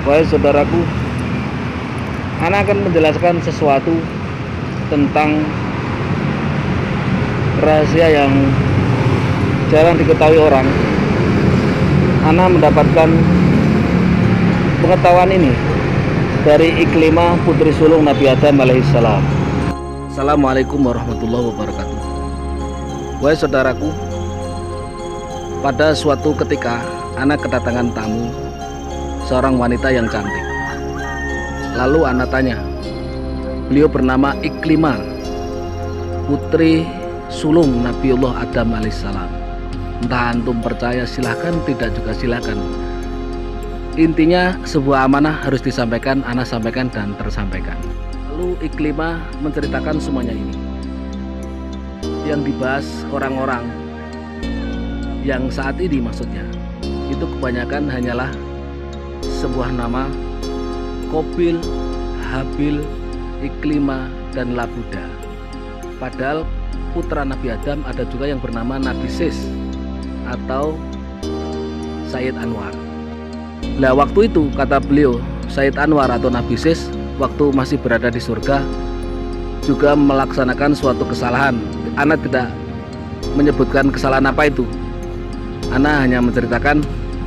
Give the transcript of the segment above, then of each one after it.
Wahai saudaraku, Ana akan menjelaskan sesuatu tentang rahasia yang jarang diketahui orang. Ana mendapatkan pengetahuan ini dari Iklimah putri sulung Nabi Adam alaihissalam. Assalamualaikum warahmatullahi wabarakatuh. Wahai saudaraku, pada suatu ketika Ana kedatangan tamu, seorang wanita yang cantik. Lalu Ana tanya, beliau bernama Iklimah, putri sulung Nabiullah Adam alaihissalam. Entah antum percaya silahkan, tidak juga silahkan. Intinya sebuah amanah harus disampaikan, Ana sampaikan dan tersampaikan. Lalu Iklimah menceritakan semuanya ini. Yang dibahas orang-orang yang saat ini maksudnya, itu kebanyakan hanyalah sebuah nama, Qabil, Habil, Iklimah, dan Labuda. Padahal putra Nabi Adam ada juga yang bernama Nabi Sis atau Sayyid Anwar. Nah, waktu itu kata beliau, Sayyid Anwar atau Nabi Sis waktu masih berada di surga juga melaksanakan suatu kesalahan. Ana tidak menyebutkan kesalahan apa itu. Ana hanya menceritakan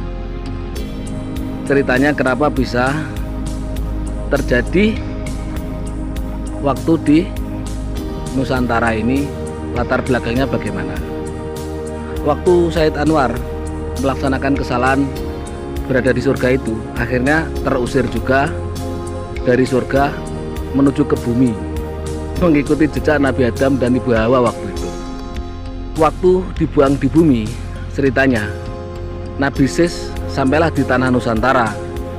ceritanya kenapa bisa terjadi waktu di Nusantara ini, latar belakangnya bagaimana. Waktu Sayyid Anwar melaksanakan kesalahan berada di surga itu, akhirnya terusir juga dari surga menuju ke bumi, mengikuti jejak Nabi Adam dan Ibu Hawa waktu itu. Waktu dibuang di bumi, ceritanya Nabi Sis sampailah di tanah Nusantara.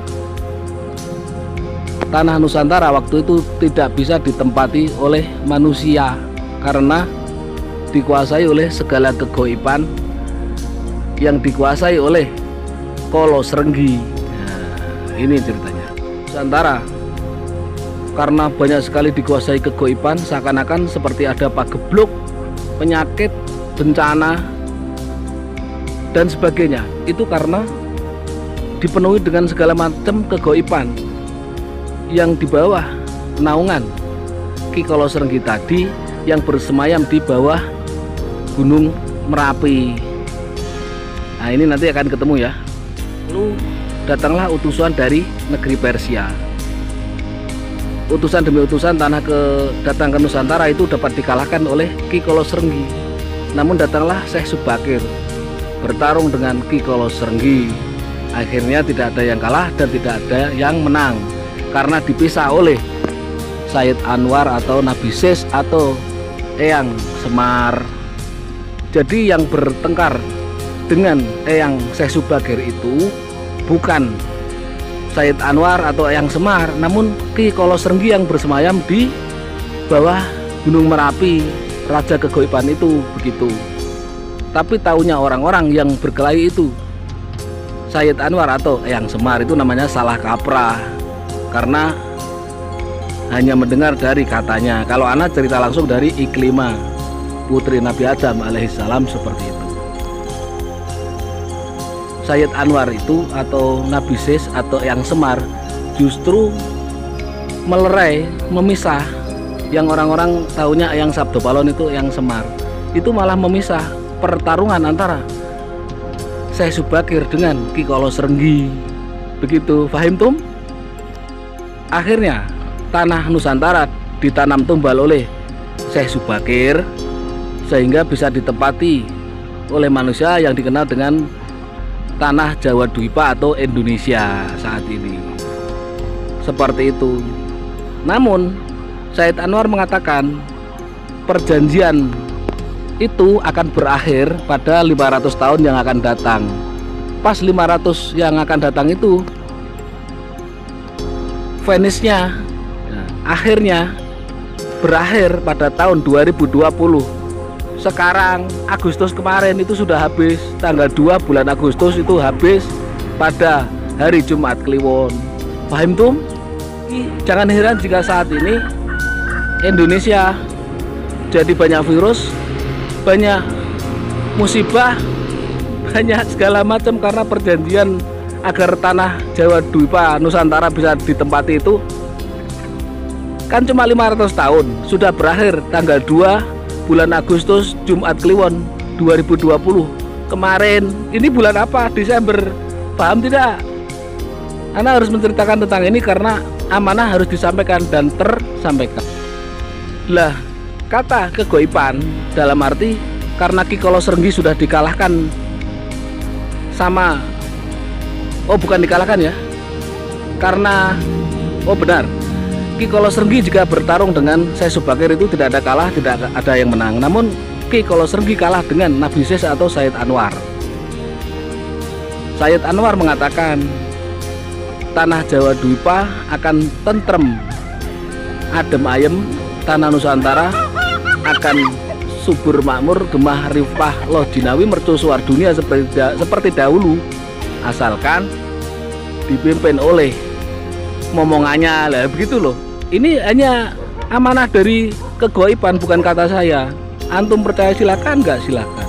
Tanah Nusantara waktu itu tidak bisa ditempati oleh manusia karena dikuasai oleh segala kegoiban yang dikuasai oleh Kolo Srenggi. Nah, ini ceritanya. Nusantara karena banyak sekali dikuasai kegoiban, seakan-akan seperti ada pagebluk, penyakit, bencana, dan sebagainya. Itu karena dipenuhi dengan segala macam kegoiban yang di bawah naungan Ki Kolo Srenggi tadi yang bersemayam di bawah Gunung Merapi. Nah, ini nanti akan ketemu ya. Lalu datanglah utusan dari negeri Persia. Utusan demi utusan datang ke Nusantara itu dapat dikalahkan oleh Ki Kolo Srenggi. Namun datanglah Syekh Subakir bertarung dengan Ki Kolo Srenggi. Akhirnya tidak ada yang kalah dan tidak ada yang menang karena dipisah oleh Sayyid Anwar atau Nabi Sis atau Eyang Semar. Jadi yang bertengkar dengan Eyang Syekh Subakir itu bukan Sayyid Anwar atau Eyang Semar, namun Ki Kolo Srenggi yang bersemayam di bawah Gunung Merapi, raja kegoiban itu begitu. Tapi taunya orang-orang yang berkelahi itu Sayyid Anwar atau Eyang Semar itu namanya salah kaprah karena hanya mendengar dari katanya. Kalau Ana cerita langsung dari Iklimah putri Nabi Adam alaihissalam seperti itu. Sayyid Anwar itu atau Nabi Sis atau Eyang Semar justru melerai, memisah. Yang orang-orang taunya Eyang Sabdopalon itu Eyang Semar, itu malah memisah pertarungan antara Syekh Subakir dengan Ki Kolo Srenggi. Begitu, fahim tum? Akhirnya tanah Nusantara ditanam tumbal oleh Syekh Subakir sehingga bisa ditempati oleh manusia yang dikenal dengan tanah Jawa Dwipa atau Indonesia saat ini. Seperti itu. Namun Sayyid Anwar mengatakan perjanjian itu akan berakhir pada 500 tahun yang akan datang. Pas 500 yang akan datang itu finishnya akhirnya berakhir pada tahun 2020. Sekarang Agustus kemarin itu sudah habis, tanggal 2 bulan Agustus itu habis pada hari Jumat Kliwon. Paham tuh? Jangan heran jika saat ini Indonesia jadi banyak virus, banyak musibah, banyak segala macam karena perjanjian agar tanah Jawa Dwipa Nusantara bisa ditempati itu kan cuma 500 tahun. Sudah berakhir tanggal 2 bulan Agustus Jumat Kliwon 2020 kemarin. Ini bulan apa? Desember. Paham tidak? Anda harus menceritakan tentang ini karena amanah harus disampaikan dan tersampaikan. Lah, kata kegoiban dalam arti karena Ki Kolo Srenggi sudah dikalahkan sama, oh bukan dikalahkan ya, karena oh benar, Ki Kolo Srenggi jika bertarung dengan Syekh Subakir itu tidak ada kalah, tidak ada yang menang. Namun Ki Kolo Srenggi kalah dengan Nabi Syekh atau Sayyid Anwar. Sayyid Anwar mengatakan tanah Jawa Dwipa akan tentrem, adem ayem, tanah Nusantara akan subur makmur, gemah rifah loh jinawi mercusuar dunia seperti dahulu, asalkan dipimpin oleh momongannya lah, begitu loh. Ini hanya amanah dari kegoiban, bukan kata saya. Antum percaya silakan, nggak silakan.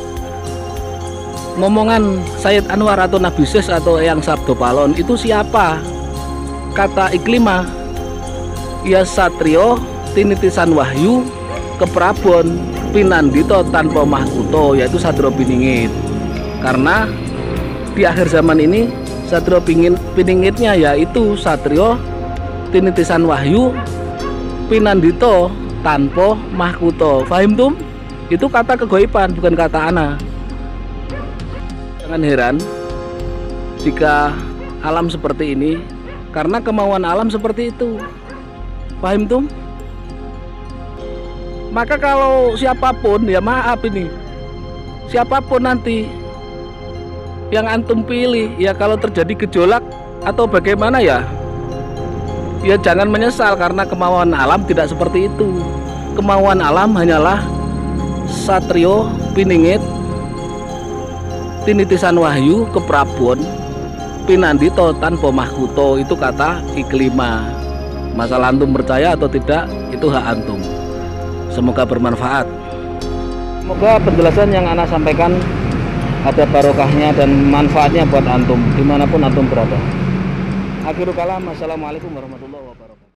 Momongan Sayyid Anwar atau Nabi Syekh atau Eyang Sabdo Palon itu siapa? Kata Iklimah, ya satrio tinitisan wahyu keprabon pinandito tanpa mahkuto, yaitu Satrio Piningit. Karena di akhir zaman ini Satrio Piningitnya yaitu satrio tinitisan wahyu pinandito tanpa mahkuto. Fahim tum? Itu kata kegoiban, bukan kata ana. Jangan heran jika alam seperti ini, karena kemauan alam seperti itu. Fahim tum? Maka kalau siapapun, ya maaf ini, siapapun nanti yang antum pilih, ya kalau terjadi gejolak atau bagaimana ya jangan menyesal, karena kemauan alam tidak seperti itu. Kemauan alam hanyalah satrio piningit tinitisan wahyu keprabon pinandito tanpa mahkuto, itu kata Iklimah. Masalah antum percaya atau tidak itu hak antum. Semoga bermanfaat. Semoga penjelasan yang ana sampaikan ada barokahnya dan manfaatnya buat antum dimanapun antum berada. Akhirul kalam, assalamualaikum warahmatullahi wabarakatuh.